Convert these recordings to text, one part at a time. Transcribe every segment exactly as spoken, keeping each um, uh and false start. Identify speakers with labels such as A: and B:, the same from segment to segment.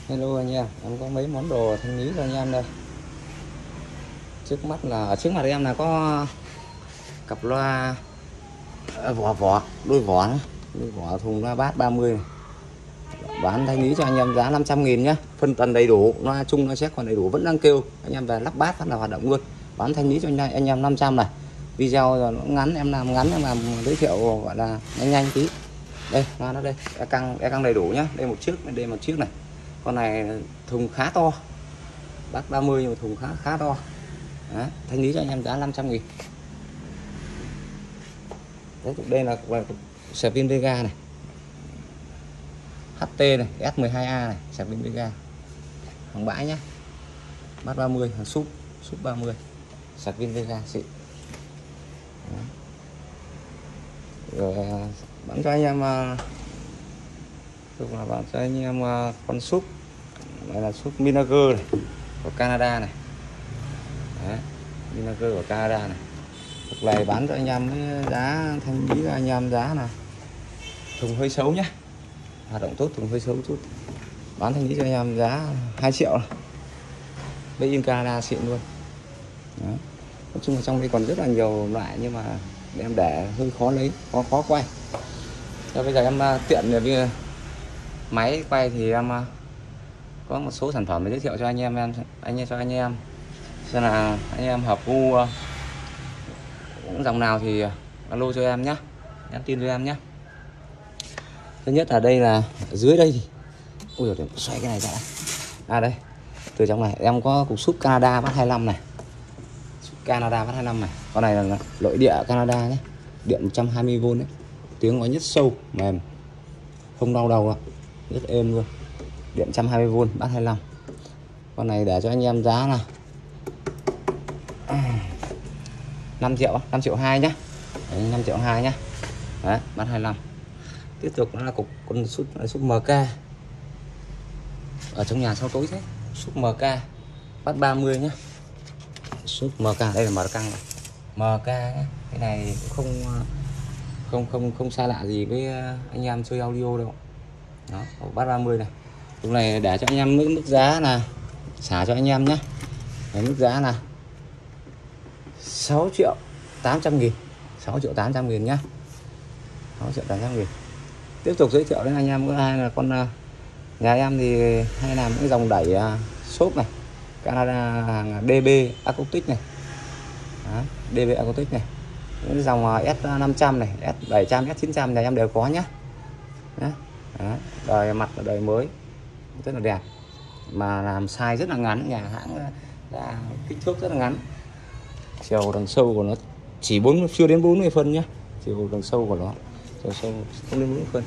A: Hello anh em, em có mấy món đồ thanh lý cho anh em đây. Trước mắt là ở trước mặt em là có cặp loa à, vỏ vỏ đôi vỏ nữa. Đôi vỏ thùng loa bass ba mươi này. Bán thanh lý cho anh em giá năm trăm nghìn nhá. Phân tần đầy đủ, loa chung loa check còn đầy đủ, vẫn đang kêu. Anh em về lắp bass phát là hoạt động luôn. Bán thanh lý cho anh, anh em năm trăm này. Video rồi nó ngắn, em làm ngắn, em làm giới thiệu gọi là nhanh nhanh tí. Đây, loa nó đây, e căng e căng đầy đủ nhá. Đây một chiếc, đây một chiếc này. Con này thùng khá to, bass ba mươi nhưng mà thùng khá khá to. Đấy, thanh lý cho anh em giá năm trăm nghìn. Đấy, đây là sạc pin Vega này, hát tê này, S mười hai A này, sạc pin Vega hàng bãi nhá. Bass ba mươi, hàng súp súp ba mươi, sạc pin Vega xịn. Đấy. Rồi bán cho anh em là bán cho anh em con súp này là súp Minager này của Canada này. Đấy, Minager của Canada này. Thực này bán cho anh em với giá thanh lý cho anh em giá là thùng hơi xấu nhá, hoạt động tốt, thùng hơi xấu chút, bán thanh lý cho anh em giá hai triệu này. Đây in Canada xịn luôn. Đó. Nói chung là trong đây còn rất là nhiều loại nhưng mà em để hơi khó lấy, khó khó quay. Rồi bây giờ em tiện về máy quay thì em có một số sản phẩm để giới thiệu cho anh em em anh em cho anh em xem là anh em hợp gu cũng dòng nào thì alo cho em nhé, nhắn tin cho em nhé. Thứ nhất là đây là dưới đây thì ui rồi xoay cái này ra. À đây, từ trong này em có cục súp Canada bass hai mươi lăm này, súp Canada bass hai mươi lăm này. Con này là nội địa Canada nhé, điện một trăm hai mươi vôn đấy, tiếng nói nhất sâu mềm, không đau đầu đâu, rất êm luôn, điện một trăm hai mươi vôn bass hai mươi lăm. Con này để cho anh em giá là năm triệu, năm triệu hai nhá. Đấy, năm triệu hai nhá. Đấy, bass hai mươi lăm. Tiếp tục nó là cục con súp súp em ca. Ở trong nhà sau tối thế, súp em ca bass ba mươi nhá. Súp em ca đây là mở căng này. em ca nhá. Cái này cũng không không không không xa lạ gì với anh em chơi audio đâu. Đó, bass ba mươi này. Lúc này để cho anh em mức mức giá là xả cho anh em nhé. Đấy, mức giá là sáu triệu tám trăm nghìn, sáu triệu tám trăm nghìn nhá, sáu triệu tám trăm nghìn. Tiếp tục giới thiệu đến anh em có hai là con nhà em thì hay làm những dòng đẩy xốp này, Canada hàng đê bê Acoustic này. Đó, đê bê Acoustic này, những dòng S năm trăm này, S bảy trăm, S chín trăm này em đều có nhá. Đó. Đó. Đời mặt là đời mới, rất là đẹp, mà làm size rất là ngắn, nhà hãng đã kích thước rất là ngắn. Chiều đằng sâu của nó chỉ bốn, chưa đến bốn mươi phân nhé, chiều đằng sâu của nó chiều sâu không đến bốn mươi phân.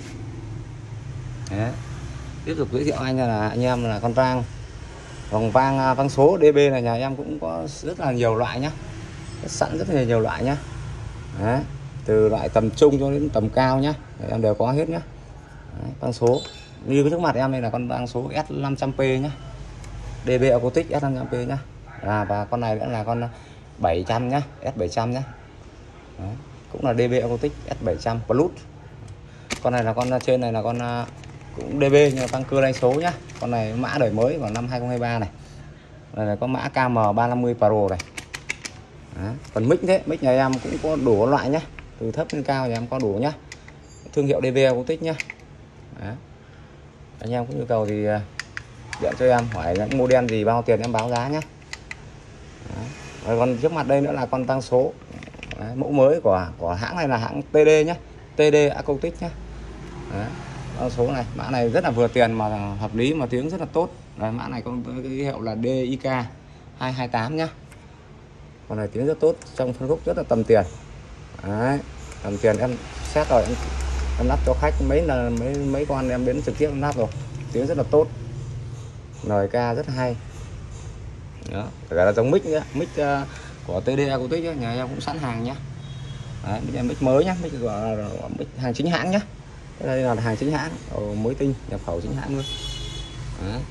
A: Đấy. Tiếp tục giới thiệu anh là anh em là con vang, vòng vang vang số đê bê này nhà em cũng có rất là nhiều loại nhá, sẵn rất là nhiều loại nhá. Đấy. Từ loại tầm trung cho đến tầm cao nhá, em đều có hết nhá. Đấy, vang số như cái trước mặt em đây là con vang số S năm trăm P nhá, đê bê Acoustic S năm trăm P nhá. À, và con này nữa là con bảy trăm nhá, S bảy trăm nhá. Đấy, cũng là đê bê Acoustic S bảy trăm Plus. Con này là con trên này là con cũng đê bê nhưng mà tăng cơ đánh số nhá. Con này mã đời mới vào năm hai không hai ba này. Đây là có mã K M ba năm mươi Pro này. Đấy. Còn mic thế, mic nhà em cũng có đủ loại nhá, từ thấp đến cao nhà em có đủ nhá. Thương hiệu đê bê Acoustic nhá. Đấy. Anh em cũng nhu cầu thì điện cho em, hỏi những model gì bao tiền em báo giá nhá. Đấy. Rồi còn trước mặt đây nữa là con tăng số. Đấy, mẫu mới của của hãng này là hãng tê đê nhá, tê đê Acoustic nhá. Đấy, tăng số này, mã này rất là vừa tiền mà hợp lý mà tiếng rất là tốt. Đấy, mã này có cái hiệu là đê i ca hai hai tám nhá. Con này tiếng rất tốt, trong phân khúc rất là tầm tiền. Đấy, tầm tiền em xét rồi, em, em lắp cho khách mấy là mấy mấy con em đến trực tiếp em lắp rồi, tiếng rất là tốt, lời ca rất hay. Đó, cả là giống mic nữa, mic uh, của tê đê Acoustic ấy, nhà em cũng sẵn hàng nhá. Đấy, mic, mic mới nhá, mic gọi là mic hàng chính hãng nhá. Đây là hàng chính hãng, mới tinh, nhập khẩu chính hãng luôn. Đấy.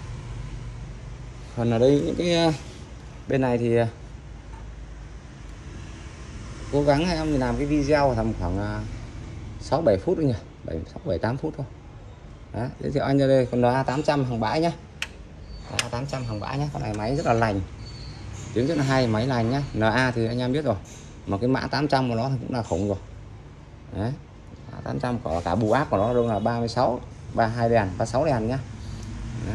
A: Còn ở đây những cái uh, bên này thì uh, cố gắng em làm cái video tầm khoảng sáu bảy phút thôi nhỉ, bảy sáu bảy tám phút thôi. Đấy, giới thiệu anh ra đây con loa tám trăm hàng bãi nhá. A tám trăm hàng bãi nhá. Con này máy rất là lành, tiếng rất là hay, máy lành nhá. en a thì anh em biết rồi, mà cái mã tám trăm của nó cũng là khủng rồi đấy. tám trăm có cả bù áp của nó luôn là ba mươi sáu, ba mươi hai đèn, ba mươi sáu đèn nhá. Đấy.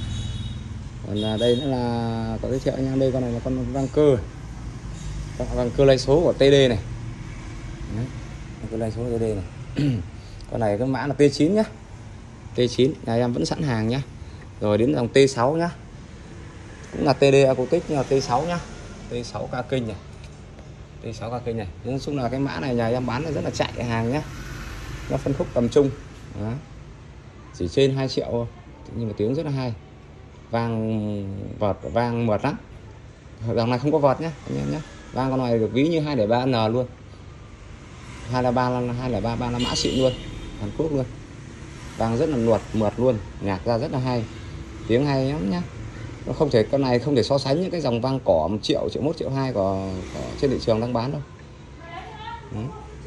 A: Còn đây nữa là có giới thiệu anh em, đây con này là con răng cơ, con răng cơ lay số của tê đê này. Đấy. Cơ lay số của tê đê này. Con này cái mã là tê chín nhá, tê chín nhà em vẫn sẵn hàng nhá. Rồi đến dòng tê sáu nhá, cũng là tê đê Acoustic nhưng mà tê sáu nhá, tê sáu ca kinh này, tê sáu ca kinh này. Nói chung là cái mã này nhà em bán rất là chạy hàng nhá, nó phân khúc tầm trung. Đó. Chỉ trên hai triệu thôi nhưng mà tiếng rất là hay, vang vợt vang mượt lắm. Dòng này không có vợt nhá anh em nhé, vang con này được ví như hai không ba N luôn, hai không ba hai không ba ba là mã xịn luôn, Hàn Quốc luôn, vang rất là nuột mượt luôn, nhạc ra rất là hay, tiếng hay lắm nhá. Nó không thể, con này không thể so sánh những cái dòng vang cỏ một triệu, triệu một, triệu hai của, của trên thị trường đang bán đâu. Đấy.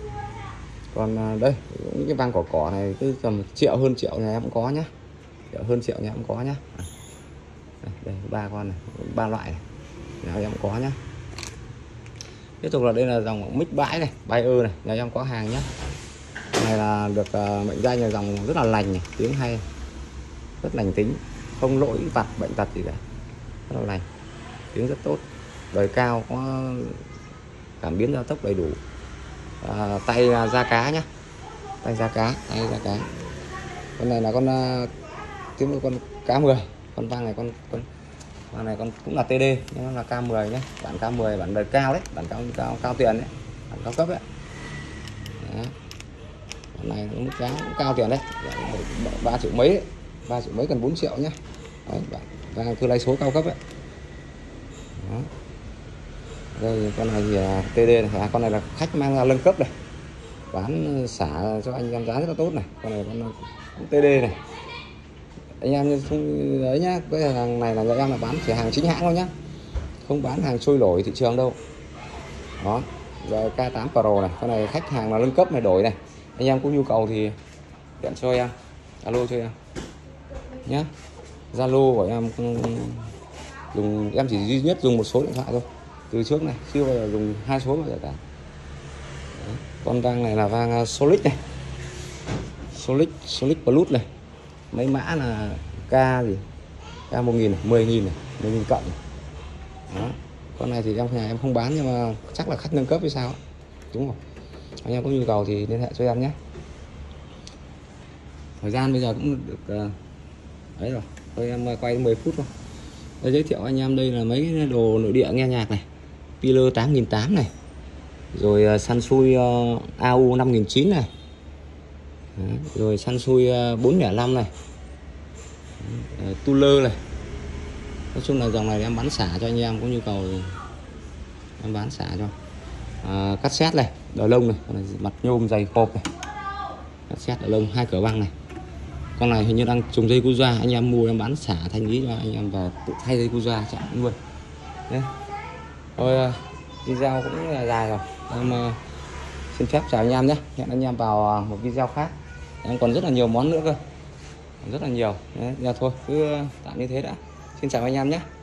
A: Còn đây những cái vang cỏ cỏ này cứ tầm triệu, hơn triệu nhà em cũng có nhá, triệu hơn triệu nhà em cũng có nhá. Đây, đây ba con này, ba loại này nhà em cũng có nhá. Tiếp tục là đây là dòng mic bãi này, Bayer này, nhà em có hàng nhá. Này là được uh, mệnh danh là dòng rất là lành này, tiếng hay, rất lành tính, không lỗi vặt bệnh tật gì cả, rất là lành, tiếng rất tốt, đời cao, có cảm biến giao tốc đầy đủ. À, tay da cá nhá, tay da cá, tay da cá. Con này là con uh, tiếng con K mười, con vang này con con vang này con cũng là tê đê nhưng nó là K mười nhé, bản K mười, bản đời cao đấy, bản cao cao cao tiền đấy, bản cao cấp đấy. Đó. Con này mức giá cũng cao tiền đấy, ba triệu mấy đấy, ba triệu mấy gần bốn triệu nhá. Đấy, bản vang cơ lay số cao cấp đấy. Đó. Đây con này thì là tê đê này, à, con này là khách mang ra nâng cấp này, bán xả cho anh em giá rất là tốt này. Con này con cũng tê đê này, anh em không đấy nhá, cái hàng này là nhà em là bán chỉ hàng chính hãng thôi nhá, không bán hàng trôi nổi thị trường đâu. Đó, rồi K tám Pro này, con này khách hàng là nâng cấp này, đổi này, anh em có nhu cầu thì điện cho em, alo cho em nhá. Zalo của em dùng, em chỉ duy nhất dùng một số điện thoại thôi từ trước này, chưa bao giờ dùng hai số bao giờ cả. Đấy. Con vang này là vang Solix này, Solix Solix Plus này, mấy mã là K gì K một nghìn, mười nghìn này, mười nghìn cộng. Đó. Con này thì trong nhà em không bán nhưng mà chắc là khách nâng cấp hay sao, đúng không? Anh em có nhu cầu thì liên hệ cho em nhé. Thời gian bây giờ cũng được uh, đấy rồi, thôi em quay mười phút thôi. Để giới thiệu anh em đây là mấy cái đồ nội địa nghe nhạc này, Piler tám nghìn tám trăm này, rồi uh, Sansui uh, a u năm nghìn chín trăm này. Đấy, rồi Sansui bốn không năm này, uh, Tuller này. Nói chung là dòng này em bán xả cho anh em có nhu cầu thì em bán xả cho. uh, Cassette này, đờ lông này, con này mặt nhôm dày cộp này, cassette đờ lông hai cửa băng này. Con này hình như đang trùng dây cu doa, anh em mua em bán xả thanh lý cho anh em và tự thay dây cu doa chạy luôn. Đấy. Thôi video cũng là dài rồi, em uh, xin phép chào anh em nhé, hẹn anh em vào một video khác, em còn rất là nhiều món nữa cơ, rất là nhiều. Đấy, giờ thôi cứ tạm như thế đã, xin chào anh em nhé.